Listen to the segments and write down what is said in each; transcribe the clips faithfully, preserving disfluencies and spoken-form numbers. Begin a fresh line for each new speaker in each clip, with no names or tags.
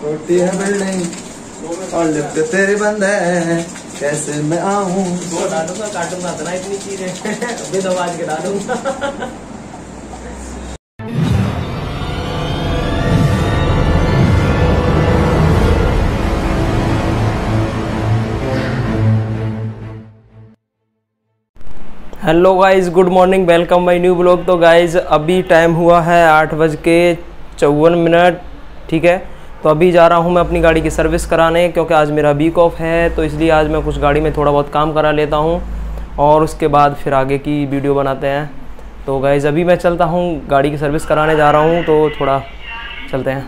छोटी है बिल्डिंग और लिफ्ट तेरे बंद है, कैसे मैं आऊं?
दो डालूंगा, काटूंगा इतना इतनी चीजें अभी दबाज के डालूंगा। Hello guys, good morning, welcome my new blog. तो गाइज़ अभी टाइम हुआ है आठ बज के चौवन मिनट, ठीक है। तो अभी जा रहा हूँ मैं अपनी गाड़ी की सर्विस कराने, क्योंकि आज मेरा वीक ऑफ है, तो इसलिए आज मैं कुछ गाड़ी में थोड़ा बहुत काम करा लेता हूँ और उसके बाद फिर आगे की वीडियो बनाते हैं। तो गाइज़ अभी मैं चलता हूँ, गाड़ी की सर्विस कराने जा रहा हूँ, तो थोड़ा चलते हैं।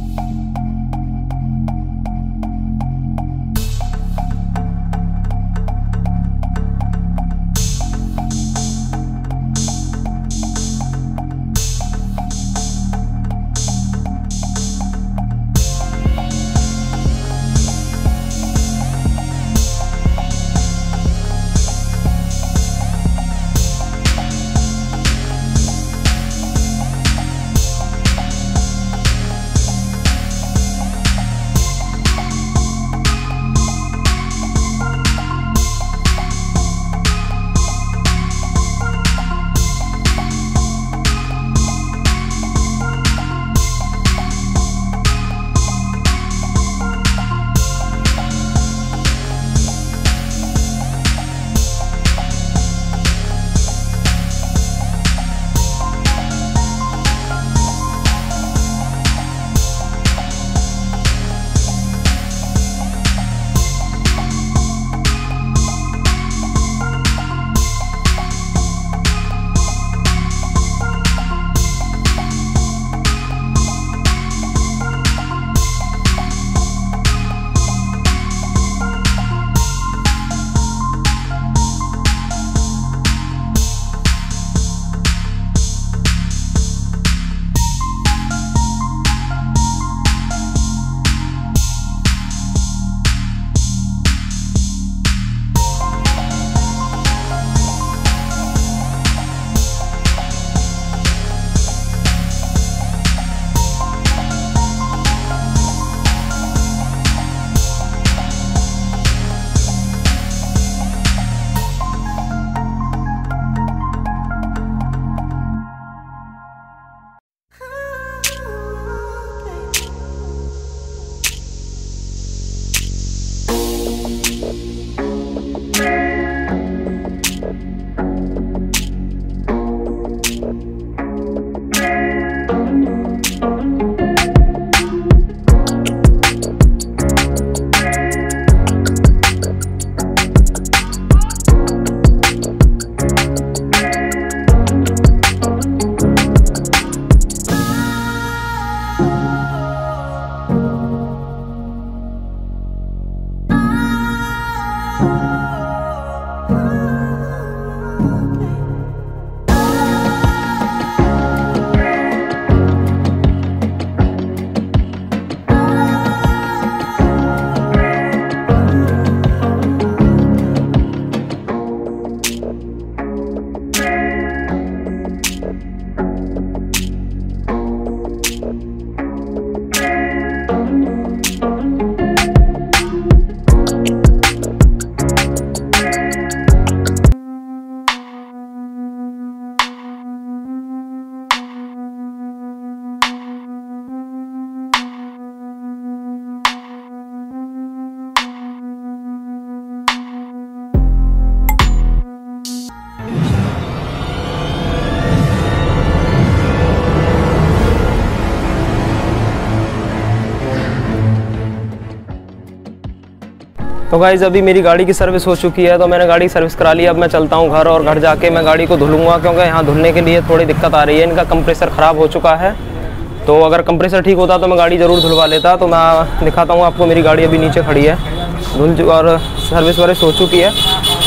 तो गाइज़ अभी मेरी गाड़ी की सर्विस हो चुकी है, तो मैंने गाड़ी की सर्विस करा ली। अब मैं चलता हूँ घर और घर जाके मैं गाड़ी को धुलूँगा, क्योंकि यहाँ धुलने के लिए थोड़ी दिक्कत आ रही है। इनका कंप्रेसर ख़राब हो चुका है, तो अगर कंप्रेसर ठीक होता तो मैं गाड़ी ज़रूर धुलवा लेता। तो मैं दिखाता हूँ आपको, मेरी गाड़ी अभी नीचे खड़ी है, धुल और सर्विस वर्विस हो चुकी है,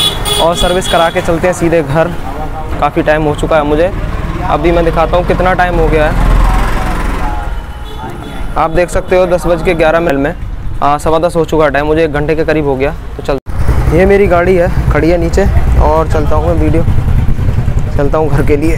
और सर्विस करा के चलते हैं सीधे घर। काफ़ी टाइम हो चुका है मुझे। अभी मैं दिखाता हूँ कितना टाइम हो गया है। आप देख सकते हो दस बज के ग्यारह मिनट में हाँ सवा दस हो चुका है टाइम, मुझे एक घंटे के करीब हो गया। तो चल, ये मेरी गाड़ी है, खड़ी है नीचे, और चलता हूँ मैं वीडियो चलता हूँ घर के लिए।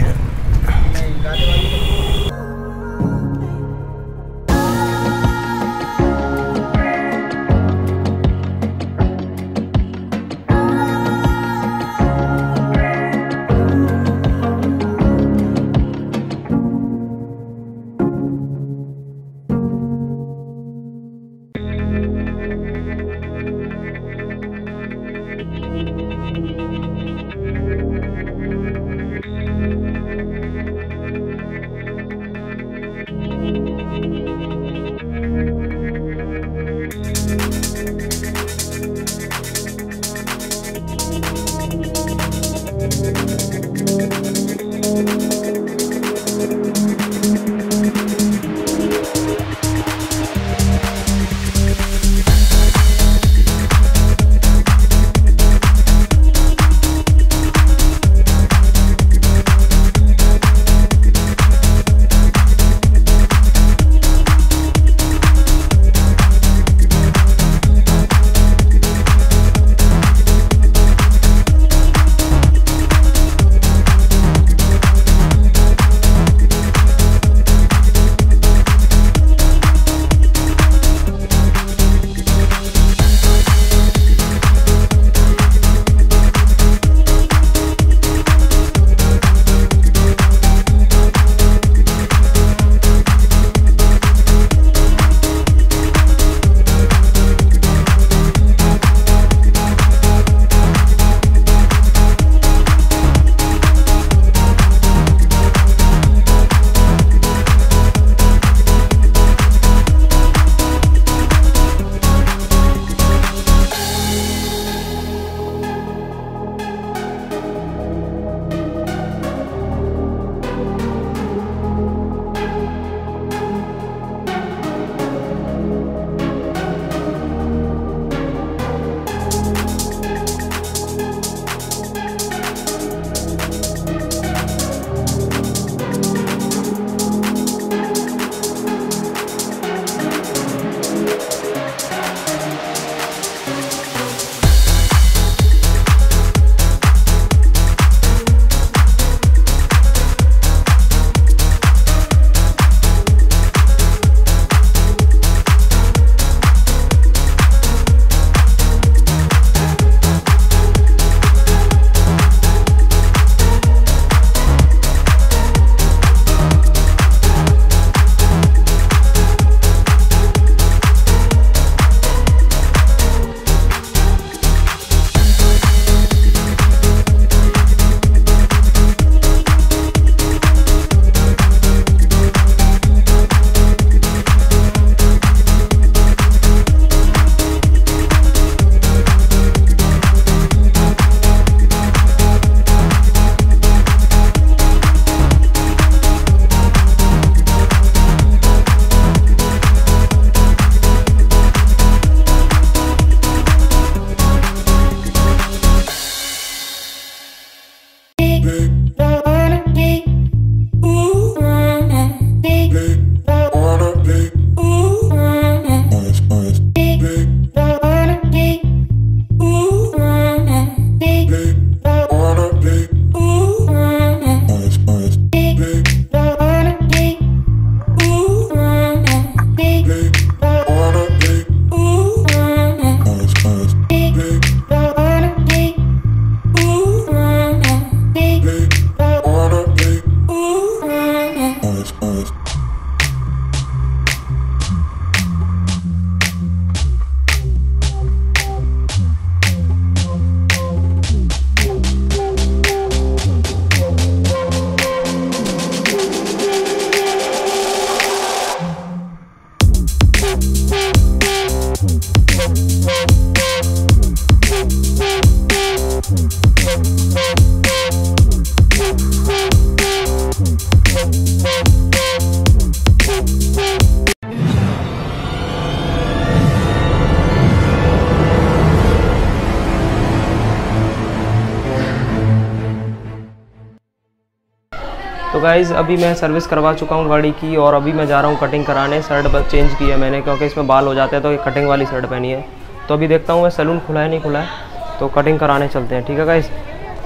गाइज़ अभी मैं सर्विस करवा चुका हूँ गाड़ी की और अभी मैं जा रहा हूँ कटिंग कराने। शर्ट बस चेंज की है मैंने क्योंकि इसमें बाल हो जाते हैं, तो ये कटिंग वाली शर्ट पहनी है। तो अभी देखता हूँ मैं सैलून खुला है नहीं खुला है, तो कटिंग कराने चलते हैं। ठीक है गाइज़।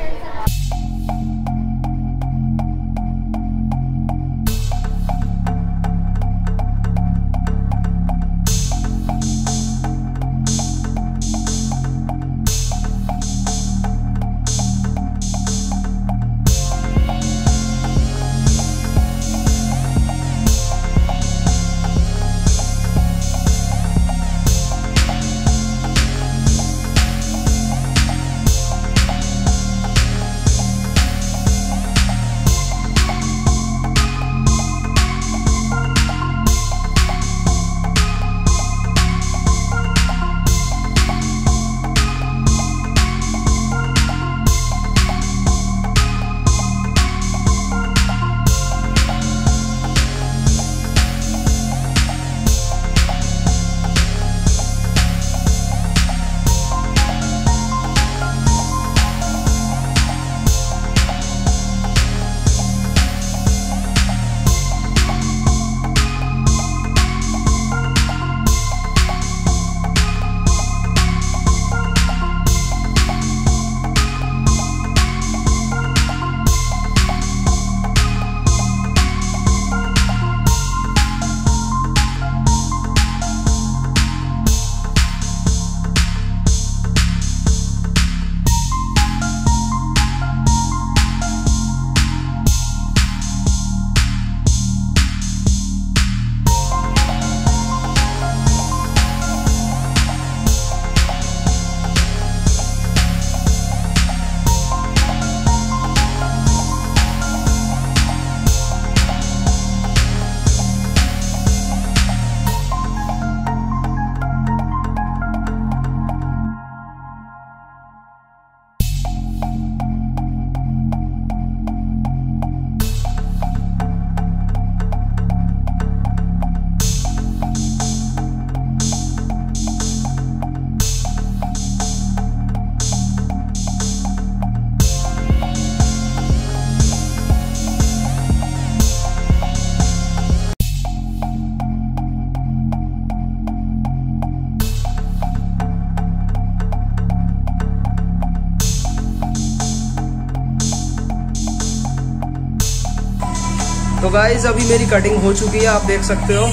तो गाइज अभी मेरी कटिंग हो चुकी है, आप देख सकते हो।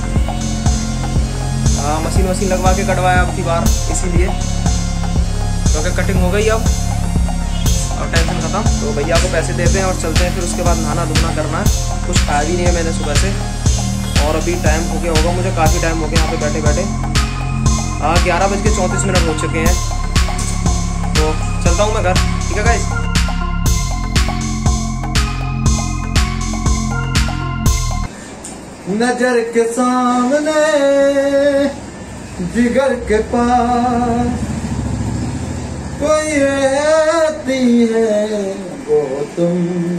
हाँ, मशीन मशीन लगवा के कटवाया अब की बार, इसीलिए क्योंकि तो कटिंग हो गई अब और टेंशन खत्म। तो भैया को पैसे देते हैं और चलते हैं। फिर उसके बाद नहाना धोना करना है। कुछ खाया भी नहीं है मैंने सुबह से, और अभी टाइम हो गया होगा, मुझे काफ़ी टाइम हो गया यहाँ पे बैठे बैठे। हाँ, ग्यारह बज के चौंतीस मिनट हो चुके हैं। तो चलता हूँ मैं घर। ठीक है गाइस।
नजर के सामने जिगर के पास कोई रहती है, वो तुम